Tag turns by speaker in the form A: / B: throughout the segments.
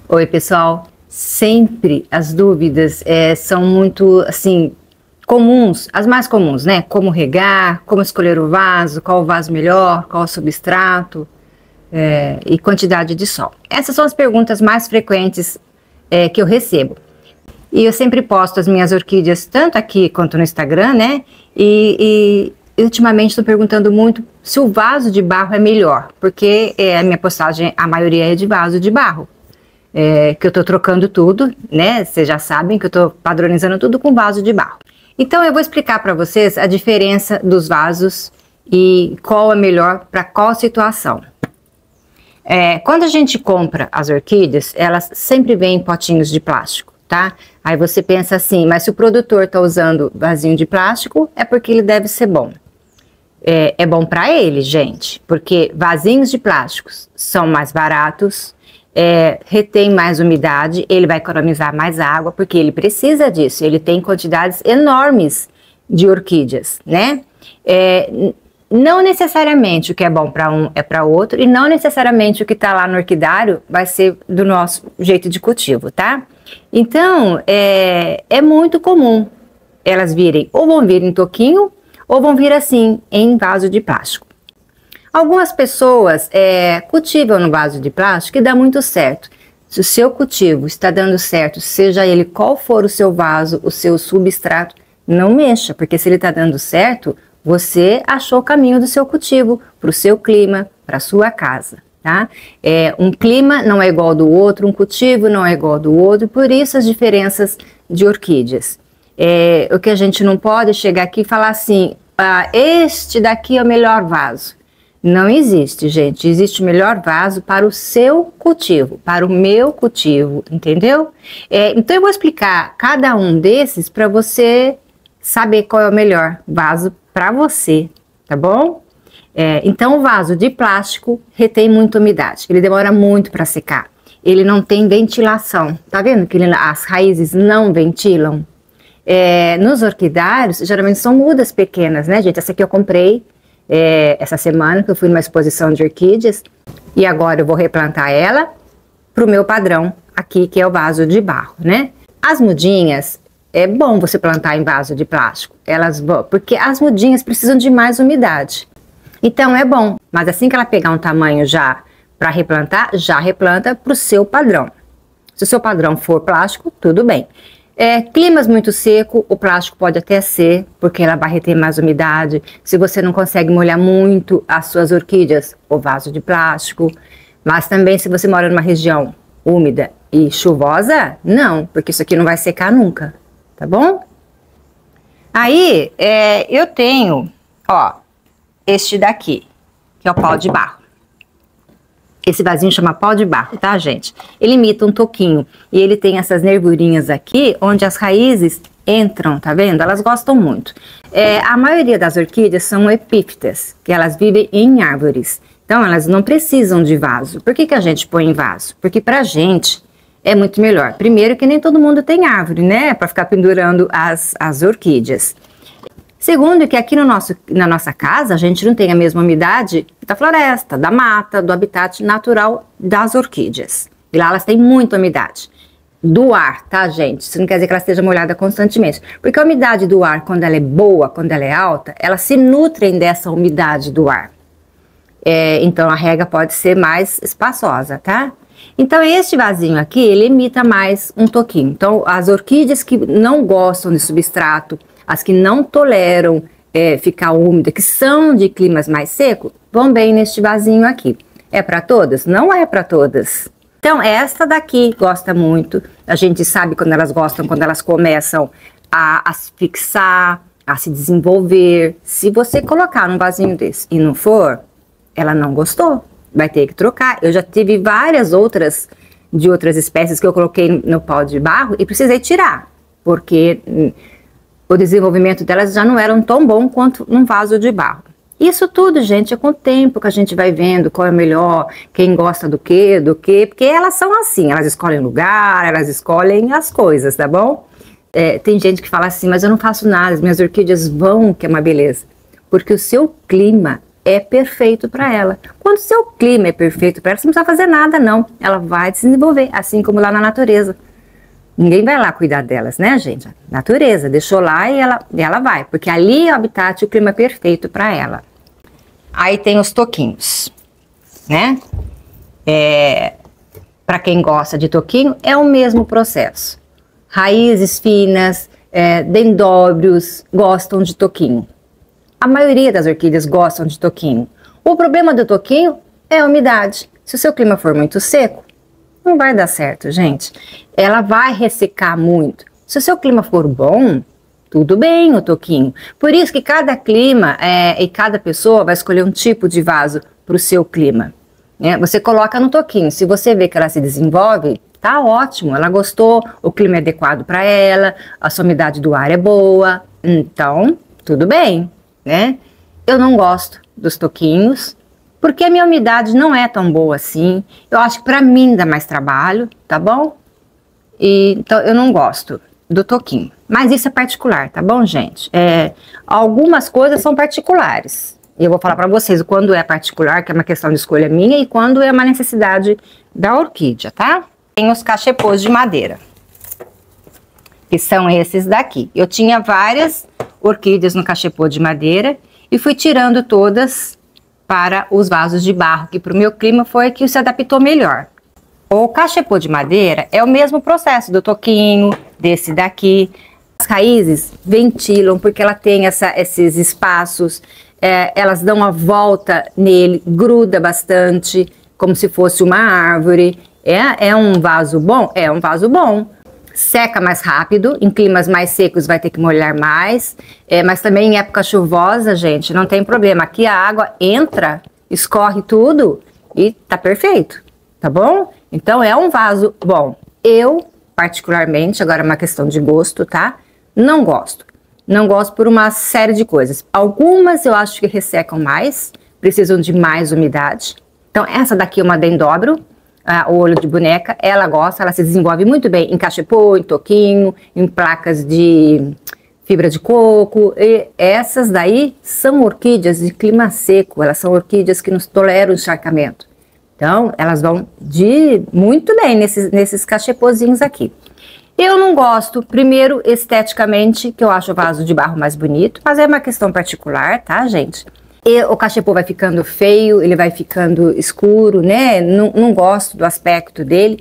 A: Oi, pessoal. Sempre as dúvidas são muito, assim, comuns, as mais comuns, né? Como regar, como escolher o vaso, qual o vaso melhor, qual o substrato e quantidade de sol. Essas são as perguntas mais frequentes que eu recebo. E eu sempre posto as minhas orquídeas, tanto aqui quanto no Instagram, né? E ultimamente estou perguntando muito se o vaso de barro é melhor, porque a minha postagem, a maioria é de vaso de barro. Que eu estou trocando tudo, né? Vocês já sabem que eu estou padronizando tudo com vaso de barro. Então eu vou explicar para vocês a diferença dos vasos e qual é melhor para qual situação. Quando a gente compra as orquídeas, elas sempre vêm em potinhos de plástico, tá? Aí você pensa assim, mas se o produtor está usando vasinho de plástico, é porque ele deve ser bom. É bom para ele, gente, porque vasinhos de plásticos são mais baratos, retém mais umidade, ele vai economizar mais água, porque ele precisa disso, ele tem quantidades enormes de orquídeas, né? Não necessariamente o que é bom para um é para outro, e não necessariamente o que está lá no orquidário vai ser do nosso jeito de cultivo, tá? Então, é muito comum elas virem, ou vão vir em toquinho, ou vão vir assim, em vaso de plástico. Algumas pessoas cultivam no vaso de plástico e dá muito certo. Se o seu cultivo está dando certo, seja ele qual for o seu vaso, o seu substrato, não mexa, porque se ele está dando certo, você achou o caminho do seu cultivo, para o seu clima, para a sua casa, tá? Um clima não é igual ao do outro, um cultivo não é igual ao do outro, por isso as diferenças de orquídeas. O que a gente não pode chegar aqui e falar assim, este daqui é o melhor vaso. Não existe, gente. Existe o melhor vaso para o seu cultivo, para o meu cultivo, entendeu? Então eu vou explicar cada um desses para você saber qual é o melhor vaso para você, tá bom? Então o vaso de plástico retém muita umidade, ele demora muito para secar, ele não tem ventilação, tá vendo que as raízes não ventilam? Nos orquidários, geralmente são mudas pequenas, né, gente? Essa aqui eu comprei essa semana, que eu fui numa exposição de orquídeas, e agora eu vou replantar ela pro meu padrão aqui, que é o vaso de barro, né? As mudinhas, é bom você plantar em vaso de plástico, porque as mudinhas precisam de mais umidade. Então é bom, mas assim que ela pegar um tamanho já para replantar, já replanta pro seu padrão. Se o seu padrão for plástico, tudo bem. Climas muito seco, o plástico pode até ser, porque ela vai reter mais umidade. Se você não consegue molhar muito as suas orquídeas, o vaso de plástico. Mas também se você mora numa região úmida e chuvosa, não, porque isso aqui não vai secar nunca, tá bom? Aí, eu tenho, ó, este daqui, que é o pau de barro. Esse vasinho chama pau de barro, tá, gente? Ele imita um toquinho e ele tem essas nervurinhas aqui, onde as raízes entram, tá vendo? Elas gostam muito. A maioria das orquídeas são epífitas, que elas vivem em árvores. Então, elas não precisam de vaso. Por que a gente põe em vaso? Porque pra gente é muito melhor. Primeiro que nem todo mundo tem árvore, né? Pra ficar pendurando as orquídeas. Segundo, que aqui na nossa casa a gente não tem a mesma umidade da floresta, da mata, do habitat natural das orquídeas. E lá elas têm muita umidade. Do ar, tá, gente? Isso não quer dizer que ela esteja molhada constantemente. Porque a umidade do ar, quando ela é boa, quando ela é alta, elas se nutrem dessa umidade do ar. Então a rega pode ser mais espaçosa, tá? Então este vasinho aqui, ele imita mais um toquinho. Então as orquídeas que não gostam de substrato, as que não toleram ficar úmida, que são de climas mais secos, vão bem neste vasinho aqui. É para todas? Não é para todas. Então, esta daqui gosta muito. A gente sabe quando elas gostam, quando elas começam a se fixar, a se desenvolver. Se você colocar num vasinho desse e não for, ela não gostou. Vai ter que trocar. Eu já tive várias outras de outras espécies que eu coloquei no pau de barro e precisei tirar, porque o desenvolvimento delas já não era tão bom quanto num vaso de barro. Isso tudo, gente, é com o tempo que a gente vai vendo qual é o melhor, quem gosta do quê, porque elas são assim, elas escolhem lugar, elas escolhem as coisas, tá bom? Tem gente que fala assim, mas eu não faço nada, as minhas orquídeas vão, que é uma beleza. Porque o seu clima é perfeito para ela. Quando o seu clima é perfeito para ela, você não precisa fazer nada não. Ela vai desenvolver, assim como lá na natureza. Ninguém vai lá cuidar delas, né, gente? Natureza, deixou lá e ela vai, porque ali é o habitat, o clima é perfeito para ela. Aí tem os toquinhos, né? Para quem gosta de toquinho, é o mesmo processo. Raízes finas, dendróbios gostam de toquinho. A maioria das orquídeas gostam de toquinho. O problema do toquinho é a umidade. Se o seu clima for muito seco, não vai dar certo, gente. Ela vai ressecar muito. Se o seu clima for bom, tudo bem o toquinho. Por isso que cada clima e cada pessoa vai escolher um tipo de vaso para o seu clima. Você coloca no toquinho. Se você vê que ela se desenvolve, tá ótimo. Ela gostou, o clima é adequado para ela, a sua umidade do ar é boa. Então, tudo bem, né? Eu não gosto dos toquinhos, porque a minha umidade não é tão boa assim. Eu acho que para mim dá mais trabalho, tá bom? Então eu não gosto do toquinho. Mas isso é particular, tá bom, gente? Algumas coisas são particulares. E eu vou falar para vocês quando é particular, que é uma questão de escolha minha, e quando é uma necessidade da orquídea, tá? Tem os cachepôs de madeira, que são esses daqui. Eu tinha várias orquídeas no cachepô de madeira e fui tirando todas para os vasos de barro, que para o meu clima foi que se adaptou melhor. O cachepô de madeira é o mesmo processo do toquinho, desse daqui. As raízes ventilam porque ela tem esses espaços, elas dão a volta nele, gruda bastante, como se fosse uma árvore. É um vaso bom? É um vaso bom. Seca mais rápido, em climas mais secos vai ter que molhar mais, mas também em época chuvosa, gente, não tem problema. Aqui a água entra, escorre tudo e tá perfeito, tá bom? Então é um vaso bom. Eu, particularmente, agora é uma questão de gosto, tá? Não gosto. Não gosto por uma série de coisas. Algumas eu acho que ressecam mais, precisam de mais umidade. Então essa daqui é uma dendróbio. O olho de boneca, ela gosta, ela se desenvolve muito bem em cachepô, em toquinho, em placas de fibra de coco. E essas daí são orquídeas de clima seco, elas são orquídeas que nos toleram encharcamento. Então, elas vão muito bem nesses cachepôzinhos aqui. Eu não gosto, primeiro, esteticamente, que eu acho o vaso de barro mais bonito, mas é uma questão particular, tá, gente? E o cachepô vai ficando feio, ele vai ficando escuro, né? Não gosto do aspecto dele.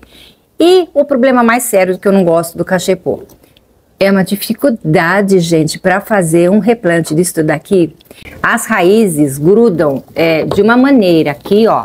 A: E o problema mais sério que eu não gosto do cachepô é uma dificuldade, gente, para fazer um replante disso daqui. As raízes grudam de uma maneira aqui, ó,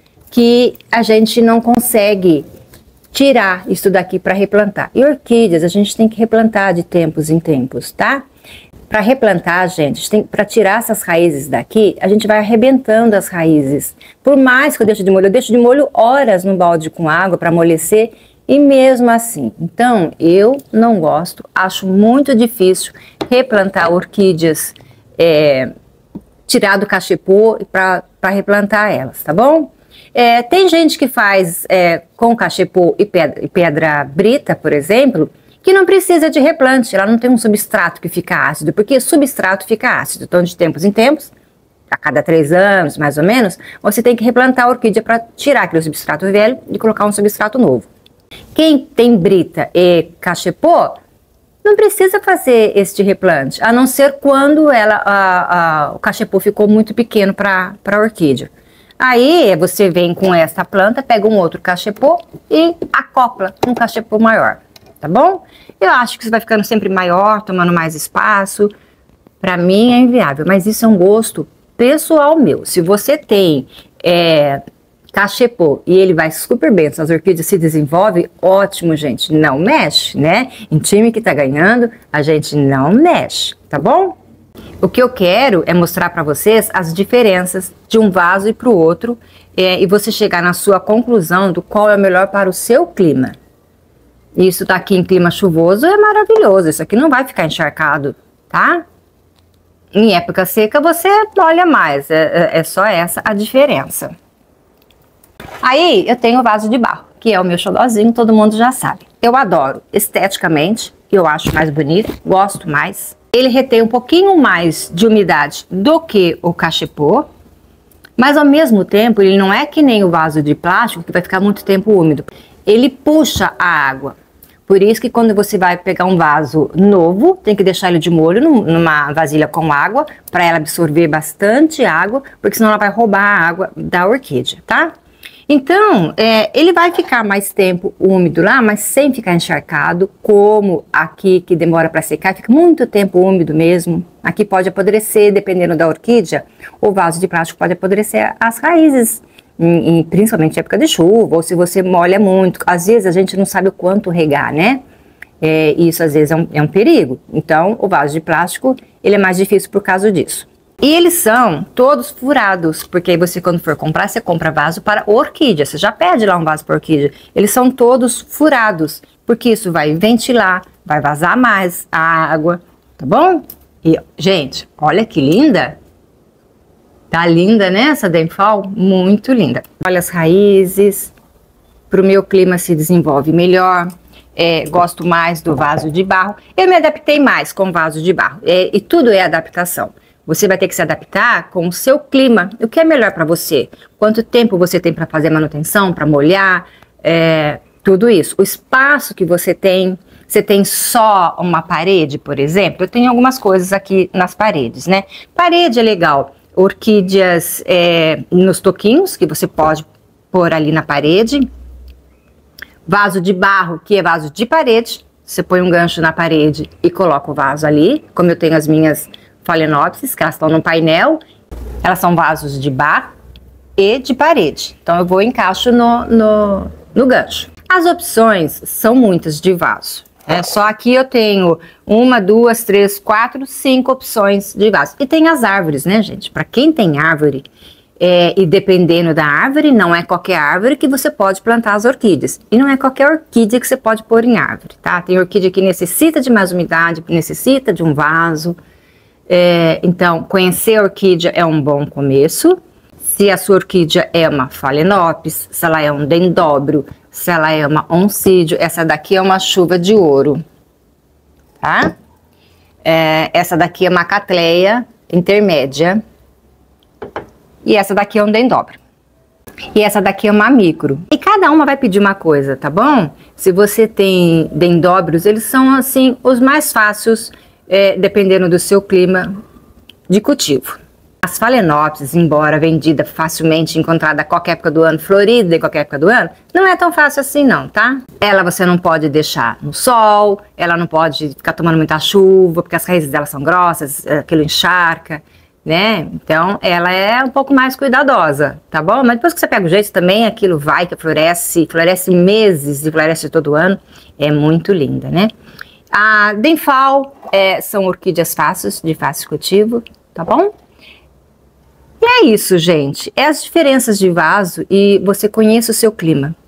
A: que a gente não consegue tirar isso daqui para replantar. E orquídeas a gente tem que replantar de tempos em tempos, tá? Para replantar, gente, para tirar essas raízes daqui, a gente vai arrebentando as raízes. Por mais que eu deixe de molho horas no balde com água para amolecer, e mesmo assim. Então, eu não gosto, acho muito difícil replantar orquídeas, tirar do cachepô para replantar elas, tá bom? Tem gente que faz com cachepô e pedra brita, por exemplo, que não precisa de replante, ela não tem um substrato que fica ácido, porque substrato fica ácido. Então, de tempos em tempos, a cada 3 anos, mais ou menos, você tem que replantar a orquídea para tirar aquele substrato velho e colocar um substrato novo. Quem tem brita e cachepô, não precisa fazer este replante, a não ser quando o cachepô ficou muito pequeno para a orquídea. Aí, você vem com essa planta, pega um outro cachepô e acopla um cachepô maior. Tá bom? Eu acho que você vai ficando sempre maior, tomando mais espaço. Para mim é inviável, mas isso é um gosto pessoal meu. Se você tem cachepô e ele vai super bem, se as orquídeas se desenvolvem, ótimo, gente. Não mexe, né? Em time que tá ganhando, a gente não mexe, tá bom? O que eu quero é mostrar para vocês as diferenças de um vaso e para o outro e você chegar na sua conclusão do qual é o melhor para o seu clima. Isso daqui em clima chuvoso é maravilhoso, isso aqui não vai ficar encharcado, tá? Em época seca você molha mais, é só essa a diferença. Aí eu tenho o vaso de barro, que é o meu xodózinho, todo mundo já sabe. Eu adoro esteticamente, eu acho mais bonito, gosto mais. Ele retém um pouquinho mais de umidade do que o cachepô. Mas ao mesmo tempo, ele não é que nem o vaso de plástico que vai ficar muito tempo úmido. Ele puxa a água. Por isso que quando você vai pegar um vaso novo, tem que deixar ele de molho numa vasilha com água, para ela absorver bastante água, porque senão ela vai roubar a água da orquídea, tá? Então, ele vai ficar mais tempo úmido lá, mas sem ficar encharcado, como aqui que demora para secar, fica muito tempo úmido mesmo. Aqui pode apodrecer, dependendo da orquídea, o vaso de plástico pode apodrecer as raízes, principalmente em época de chuva, ou se você molha muito. Às vezes a gente não sabe o quanto regar, né? Isso às vezes é um perigo. Então, o vaso de plástico, ele é mais difícil por causa disso. E eles são todos furados, porque aí você, quando for comprar, você compra vaso para orquídea. Você já pede lá um vaso para orquídea. Eles são todos furados, porque isso vai ventilar, vai vazar mais a água, tá bom? E, gente, olha que linda! Tá linda, né, essa Denfal? Muito linda. Olha as raízes, para o meu clima se desenvolve melhor. Gosto mais do vaso de barro. Eu me adaptei mais com vaso de barro, e tudo é adaptação. Você vai ter que se adaptar com o seu clima, o que é melhor para você. Quanto tempo você tem para fazer manutenção, para molhar, tudo isso. O espaço que você tem só uma parede, por exemplo. Eu tenho algumas coisas aqui nas paredes, né? Parede é legal. Orquídeas nos toquinhos, que você pode pôr ali na parede. Vaso de barro, que é vaso de parede. Você põe um gancho na parede e coloca o vaso ali, como eu tenho as minhas Phalaenopsis, que elas estão no painel. Elas são vasos de barro e de parede. Então eu vou e encaixo no gancho. As opções são muitas de vaso. Só aqui eu tenho 1, 2, 3, 4, 5 opções de vaso. E tem as árvores, né, gente? Para quem tem árvore, e dependendo da árvore, não é qualquer árvore que você pode plantar as orquídeas. E não é qualquer orquídea que você pode pôr em árvore, tá? Tem orquídea que necessita de mais umidade, necessita de um vaso. Então, conhecer a orquídea é um bom começo. Se a sua orquídea é uma Phalaenopsis, se ela é um dendróbio, se ela é uma oncídio, essa daqui é uma chuva de ouro, tá? Essa daqui é uma Cattleya intermédia. E essa daqui é um dendróbio. E essa daqui é uma micro. E cada uma vai pedir uma coisa, tá bom? Se você tem dendróbios, eles são assim os mais fáceis, dependendo do seu clima de cultivo. As Phalaenopsis, embora vendida facilmente, encontrada a qualquer época do ano, florida em qualquer época do ano, não é tão fácil assim não, tá? Ela você não pode deixar no sol, ela não pode ficar tomando muita chuva, porque as raízes dela são grossas, aquilo encharca, né? Então, ela é um pouco mais cuidadosa, tá bom? Mas depois que você pega o jeito também, aquilo vai, que floresce meses e floresce todo ano, é muito linda, né? A Denfal são orquídeas fáceis, de fácil cultivo, tá bom? E é isso, gente. É as diferenças de vaso e você conhece o seu clima.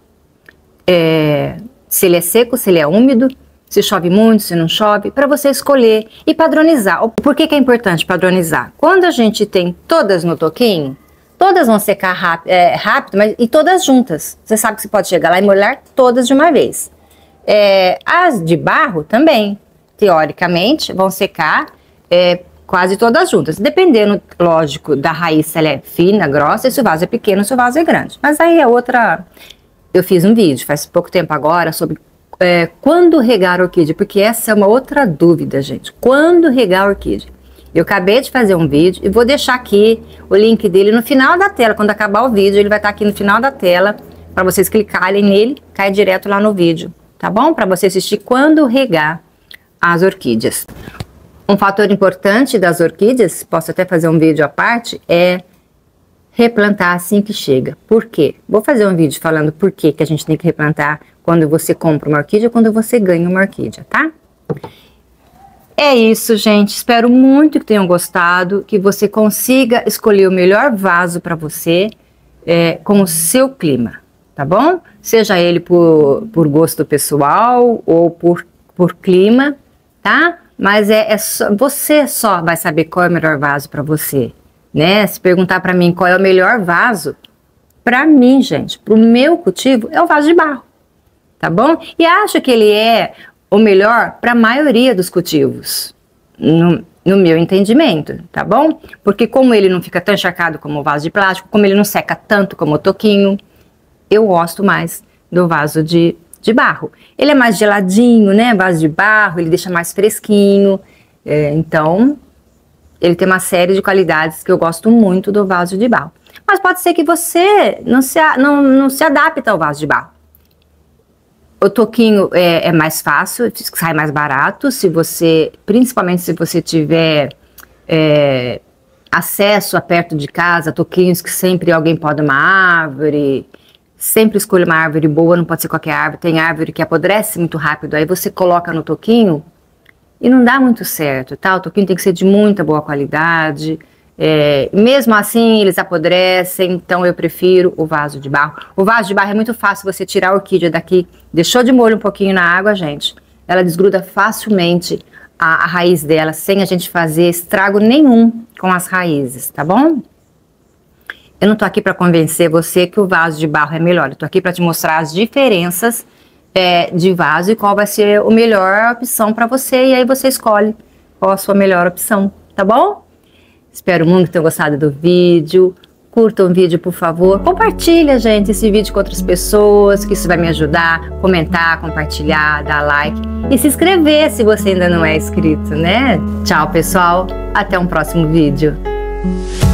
A: Se ele é seco, se ele é úmido, se chove muito, se não chove, para você escolher e padronizar. Por que é importante padronizar? Quando a gente tem todas no toquinho, todas vão secar rápido, mas e todas juntas. Você sabe que você pode chegar lá e molhar todas de uma vez. As de barro também, teoricamente, vão secar quase todas juntas. Dependendo, lógico, da raiz, se ela é fina, grossa, e se o vaso é pequeno, se o vaso é grande. Mas aí é outra... Eu fiz um vídeo, faz pouco tempo agora, sobre quando regar a orquídea, porque essa é uma outra dúvida, gente. Quando regar a orquídea? Eu acabei de fazer um vídeo e vou deixar aqui o link dele no final da tela. Quando acabar o vídeo, ele vai estar aqui no final da tela, para vocês clicarem nele, cai direto lá no vídeo, tá bom? Para você assistir quando regar as orquídeas. Um fator importante das orquídeas, posso até fazer um vídeo à parte, é replantar assim que chega. Por quê? Vou fazer um vídeo falando por que a gente tem que replantar quando você compra uma orquídea, quando você ganha uma orquídea, tá? É isso, gente. Espero muito que tenham gostado, que você consiga escolher o melhor vaso para você, com o seu clima, tá bom? Seja ele por gosto pessoal ou por clima, tá? Mas você só vai saber qual é o melhor vaso para você, né? Se perguntar para mim qual é o melhor vaso, para mim, gente, para o meu cultivo, é o vaso de barro, tá bom? E acho que ele é o melhor para a maioria dos cultivos. no meu entendimento, tá bom? Porque como ele não fica tão encharcado como o vaso de plástico, como ele não seca tanto como o toquinho, eu gosto mais do vaso de barro. Ele é mais geladinho, né? Vaso de barro, ele deixa mais fresquinho. Então, ele tem uma série de qualidades que eu gosto muito do vaso de barro. Mas pode ser que você não se adapte ao vaso de barro. O toquinho é mais fácil, sai mais barato, principalmente se você tiver acesso a perto de casa, toquinhos que sempre alguém poda uma árvore, sempre escolha uma árvore boa, não pode ser qualquer árvore, tem árvore que apodrece muito rápido, aí você coloca no toquinho e não dá muito certo, tá? O toquinho tem que ser de muita boa qualidade. Mesmo assim eles apodrecem, então eu prefiro o vaso de barro. O vaso de barro é muito fácil você tirar a orquídea daqui, deixou de molho um pouquinho na água, gente, ela desgruda facilmente a raiz dela, sem a gente fazer estrago nenhum com as raízes, tá bom? Eu não tô aqui para convencer você que o vaso de barro é melhor, eu tô aqui para te mostrar as diferenças de vaso e qual vai ser a melhor opção para você, e aí você escolhe qual a sua melhor opção, tá bom? Espero muito que tenham gostado do vídeo. Curtam o vídeo, por favor. Compartilha, gente, esse vídeo com outras pessoas, que isso vai me ajudar. Comentar, compartilhar, dar like e se inscrever se você ainda não é inscrito, né? Tchau, pessoal. Até um próximo vídeo.